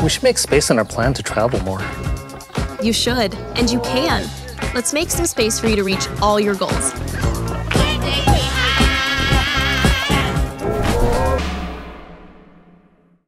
We should make space in our plan to travel more. You should, and you can. Let's make some space for you to reach all your goals.